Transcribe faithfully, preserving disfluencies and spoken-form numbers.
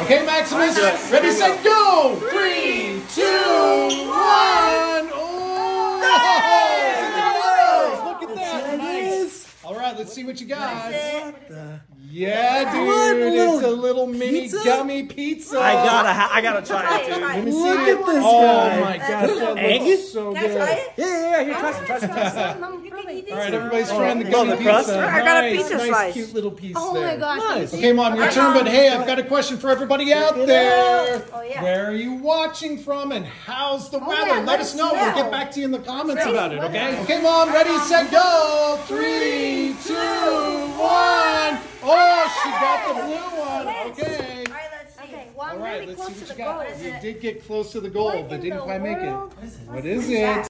Okay, Maximus, ready, set, go! Three, two, one. Oh! Look at that. Nice. All right, let's see what you got. Yeah, dude, it's a little mini pizza? gummy pizza. I gotta, ha I gotta try it, dude. Let me see Look it. at this oh, guy. Oh my gosh, that Egg? looks so Can I good. try it? Yeah, yeah, yeah. Here, try some, try some, try some. All right, everybody's trying the Oh, gummy the crust? pizza. I got a nice, pizza nice, slice. cute little piece Oh there. my gosh. Nice. Okay, Mom, your turn, but hey, I've got a question for everybody out there. Oh, yeah. Where are you watching from and how's the Oh, weather? yeah, let, let us us know. We'll know. get back to you in the comments Great about it, weather. okay? Okay, Mom, ready, set, go. Three, two, one. Oh, she got the blue one. Okay. All right, let's see. Okay, well, All I'm right, really let's close see to what the you got. goal. You did get close to the goal, What but in didn't the quite make it. world? What is it?